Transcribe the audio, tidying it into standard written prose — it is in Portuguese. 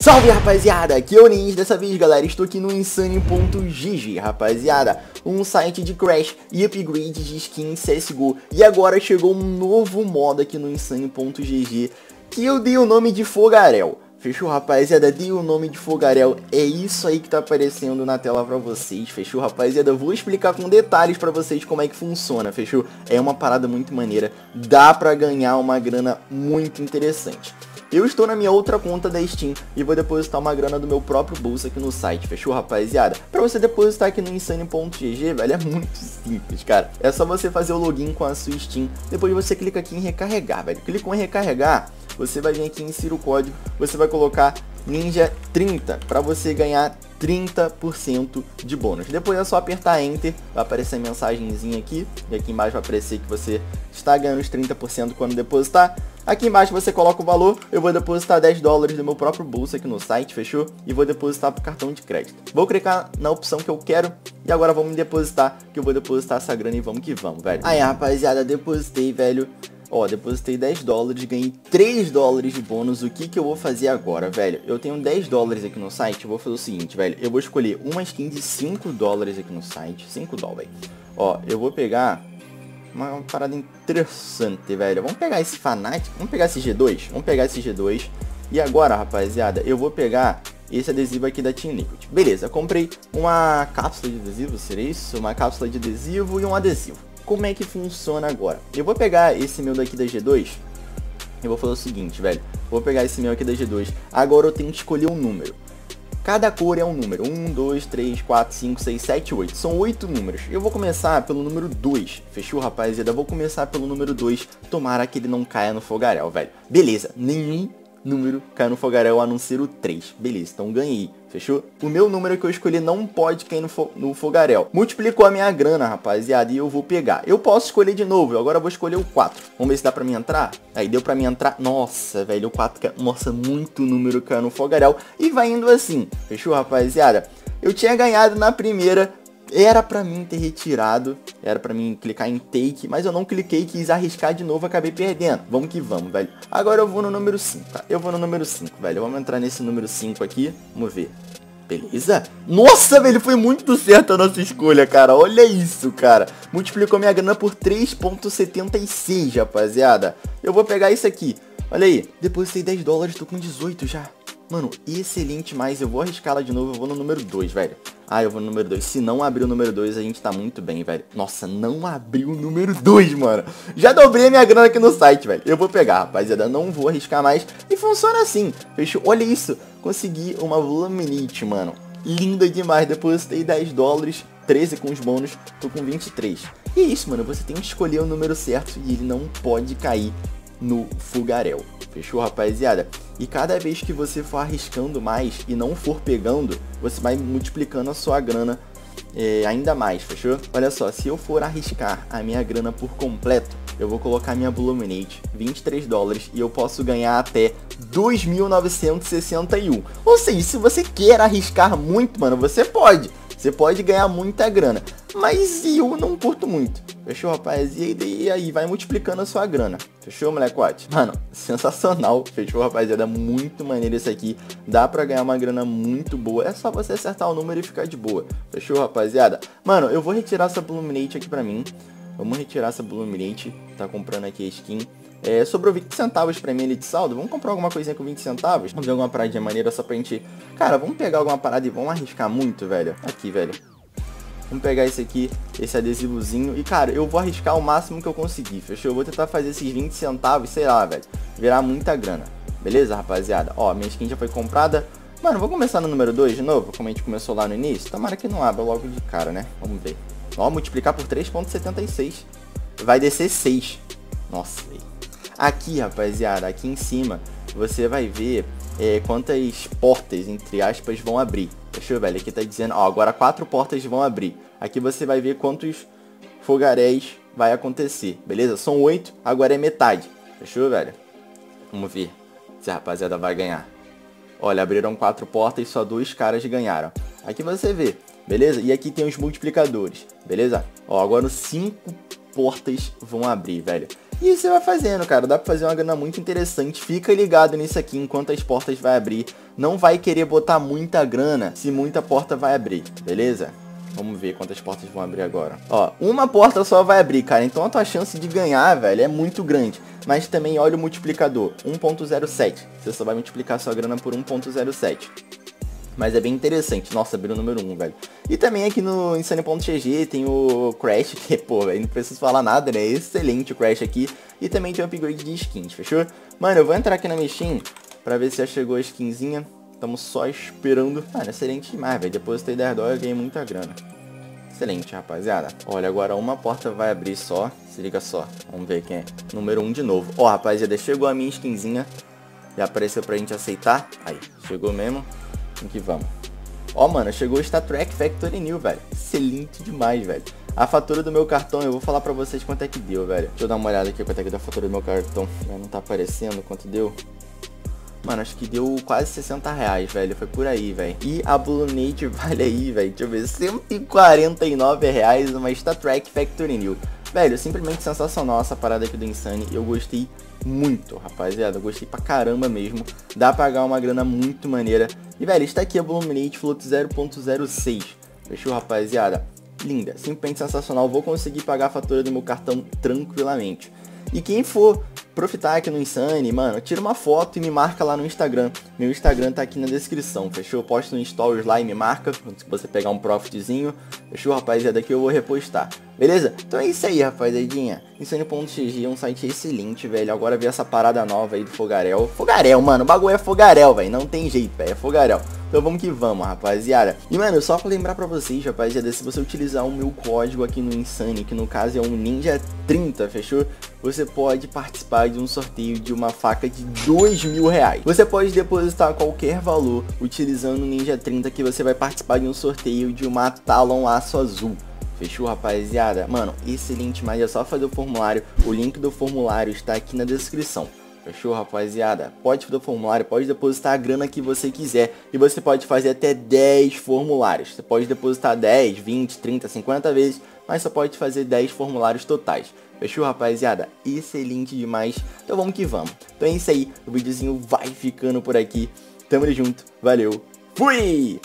Salve, rapaziada, aqui é o Ninja. Dessa vez, galera, estou aqui no Insane.gg, rapaziada, um site de crash e upgrade de skin CSGO. E agora chegou um novo modo aqui no Insane.gg, que eu dei o nome de Fogarel. Fechou, rapaziada? Dei o nome de Fogarel. É isso aí que tá aparecendo na tela pra vocês. Fechou, rapaziada? Vou explicar com detalhes pra vocês como é que funciona. Fechou? É uma parada muito maneira. Dá pra ganhar uma grana muito interessante. Eu estou na minha outra conta da Steam e vou depositar uma grana do meu próprio bolso aqui no site. Fechou, rapaziada? Pra você depositar aqui no Insane.gg, velho, é muito simples, cara. É só você fazer o login com a sua Steam. Depois você clica aqui em recarregar, velho. Clicou em recarregar, você vai vir aqui, insira o código, você vai colocar Ninja30 para você ganhar 30% de bônus. Depois é só apertar Enter, vai aparecer a mensagenzinha aqui, e aqui embaixo vai aparecer que você está ganhando os 30% quando depositar. Aqui embaixo você coloca o valor, eu vou depositar 10 dólares do meu próprio bolso aqui no site, fechou? E vou depositar pro cartão de crédito. Vou clicar na opção que eu quero, e agora vamos depositar, que eu vou depositar essa grana e vamos que vamos, velho. Aí, rapaziada, depositei, velho. Ó, depositei 10 dólares, ganhei 3 dólares de bônus. O que que eu vou fazer agora, velho? Eu tenho 10 dólares aqui no site, eu vou fazer o seguinte, velho. Eu vou escolher uma skin de 5 dólares aqui no site, 5 dólares. Ó, eu vou pegar uma parada interessante, velho. Vamos pegar esse Fnatic, vamos pegar esse G2, vamos pegar esse G2. E agora, rapaziada, eu vou pegar esse adesivo aqui da Team Liquid. Beleza, comprei uma cápsula de adesivo, seria isso? Uma cápsula de adesivo e um adesivo. Como é que funciona agora? Eu vou pegar esse meu daqui da G2. Eu vou fazer o seguinte, velho. Vou pegar esse meu aqui da G2. Agora eu tenho que escolher um número. Cada cor é um número. 1, 2, 3, 4, 5, 6, 7, 8. São 8 números. Eu vou começar pelo número 2. Fechou, rapaziada? Eu vou começar pelo número 2. Tomara que ele não caia no fogaréu, velho. Beleza. Nenhum número cai no fogaréu a não ser o 3. Beleza, então ganhei. Fechou? O meu número que eu escolhi não pode cair no fogaréu. Multiplicou a minha grana, rapaziada, e eu vou pegar. Eu posso escolher de novo, agora eu vou escolher o 4. Vamos ver se dá pra mim entrar. Aí, deu pra mim entrar. Nossa, velho, o 4, nossa, muito número caiu no fogaréu. E vai indo assim. Fechou, rapaziada? Eu tinha ganhado na primeira. Era pra mim ter retirado, era pra mim clicar em take, mas eu não cliquei, quis arriscar de novo, acabei perdendo. Vamos que vamos, velho. Agora eu vou no número 5, tá? Eu vou no número 5, velho. Vamos entrar nesse número 5 aqui, vamos ver. Beleza? Nossa, velho, foi muito certo a nossa escolha, cara. Olha isso, cara. Multiplicou minha grana por 3,76, rapaziada. Eu vou pegar isso aqui. Olha aí, depositei 10 dólares, tô com 18 já. Mano, excelente, mas eu vou arriscar ela de novo, eu vou no número 2, velho. Ah, eu vou no número 2. Se não abrir o número 2, a gente tá muito bem, velho. Nossa, não abriu o número 2, mano. Já dobrei a minha grana aqui no site, velho. Eu vou pegar, rapaziada. Não vou arriscar mais. E funciona assim. Fechou? Olha isso. Consegui uma Luminite, mano. Linda demais. Depositei 10 dólares. 13 com os bônus. Tô com 23. E é isso, mano. Você tem que escolher o número certo e ele não pode cair no fogaréu. Fechou, rapaziada? E cada vez que você for arriscando mais e não for pegando, você vai multiplicando a sua grana ainda mais, fechou? Olha só, se eu for arriscar a minha grana por completo, eu vou colocar minha Bluminate, 23 dólares, e eu posso ganhar até 2.961. Ou seja, se você quer arriscar muito, mano, você pode. Você pode ganhar muita grana, mas eu não curto muito. Fechou, rapaz? E aí, vai multiplicando a sua grana. Fechou, molecote? Mano, sensacional. Fechou, rapaziada? Muito maneiro isso aqui. Dá pra ganhar uma grana muito boa. É só você acertar o número e ficar de boa. Fechou, rapaziada? Mano, eu vou retirar essa Bluminate aqui pra mim. Vamos retirar essa Bluminate. Tá comprando aqui a skin. Sobrou 20 centavos pra mim ali de saldo. Vamos comprar alguma coisinha com 20 centavos? Vamos ver alguma paradinha maneira só pra gente... Cara, vamos pegar alguma parada e vamos arriscar muito, velho. Aqui, velho. Vamos pegar esse aqui, esse adesivozinho. E, cara, eu vou arriscar o máximo que eu conseguir, fechou? Eu vou tentar fazer esses 20 centavos, sei lá, velho. Virar muita grana. Beleza, rapaziada? Ó, minha skin já foi comprada. Mano, vamos começar no número 2 de novo, como a gente começou lá no início. Tomara que não abra logo de cara, né? Vamos ver. Ó, multiplicar por 3,76. Vai descer 6. Nossa, velho. Aqui, rapaziada, aqui em cima, você vai ver quantas portas, entre aspas, vão abrir. Fechou, velho? Aqui tá dizendo, ó, agora 4 portas vão abrir. Aqui você vai ver quantos fogaréis vai acontecer, beleza? São 8, agora é metade. Fechou, velho? Vamos ver se a rapaziada vai ganhar. Olha, abriram 4 portas e só 2 caras ganharam. Aqui você vê, beleza? E aqui tem os multiplicadores, beleza? Ó, agora 5 portas vão abrir, velho. E você vai fazendo, cara, dá pra fazer uma grana muito interessante. Fica ligado nisso aqui enquanto as portas vai abrir. Não vai querer botar muita grana se muita porta vai abrir, beleza? Vamos ver quantas portas vão abrir agora. Ó, uma porta só vai abrir, cara. Então a tua chance de ganhar, velho, é muito grande. Mas também olha o multiplicador, 1.07. Você só vai multiplicar sua grana por 1.07. Mas é bem interessante. Nossa, abriu o número 1, velho. E também aqui no Insane.gg tem o Crash, que, pô, velho, não preciso falar nada, né? Excelente o Crash aqui. E também tem o upgrade de skins, fechou? Mano, eu vou entrar aqui na minha Steam pra ver se já chegou a skinzinha. Estamos só esperando. Mano, excelente demais, velho. Depositei 10 dólares e ganhei muita grana. Excelente, rapaziada. Olha, agora uma porta vai abrir só. Se liga só. Vamos ver quem é. Número 1 de novo. Ó, rapaziada, chegou a minha skinzinha. Já apareceu pra gente aceitar. Aí, chegou mesmo. Que vamos. Ó, mano, chegou o Star Trek Factory New, velho. Excelente demais, velho. A fatura do meu cartão, eu vou falar pra vocês quanto é que deu, velho. Deixa eu dar uma olhada aqui quanto é que deu a fatura do meu cartão. Não tá aparecendo quanto deu. Mano, acho que deu quase 60 reais, velho. Foi por aí, velho. E a Blue Nature vale aí, velho. Deixa eu ver. 149 reais uma Star Trek Factory New. Velho, simplesmente sensacional essa parada aqui do Insane. Eu gostei muito, rapaziada. Eu gostei pra caramba mesmo. Dá pra pagar uma grana muito maneira. E, velho, está aqui a Bloomlate Float 0.06. Fechou, rapaziada? Linda, simplesmente sensacional. Vou conseguir pagar a fatura do meu cartão tranquilamente. E quem for profitar aqui no Insane, mano, tira uma foto e me marca lá no Instagram. Meu Instagram tá aqui na descrição, fechou? Eu posto no stories lá e me marca, se você pegar um profitzinho. Fechou, rapaziada? Aqui eu vou repostar. Beleza? Então é isso aí, rapaziadinha. Insane.gg é um site excelente, velho. Agora vi essa parada nova aí do Fogarel. Fogarel, mano. O bagulho é Fogarel, velho. Não tem jeito, velho. É Fogarel. Então vamos que vamos, rapaziada. E, mano, só pra lembrar pra vocês, rapaziada, se você utilizar o meu código aqui no Insane, que no caso é um Ninja30, fechou? Você pode participar de um sorteio de uma faca de 2.000 reais. Você pode depositar qualquer valor utilizando o Ninja30 que você vai participar de um sorteio de uma Talon Aço Azul. Fechou, rapaziada? Mano, excelente, mas é só fazer o formulário. O link do formulário está aqui na descrição. Fechou, rapaziada? Pode fazer o formulário, pode depositar a grana que você quiser. E você pode fazer até 10 formulários. Você pode depositar 10, 20, 30, 50 vezes, mas só pode fazer 10 formulários totais. Fechou, rapaziada? Excelente demais. Então vamos que vamos. Então é isso aí. O videozinho vai ficando por aqui. Tamo junto. Valeu. Fui!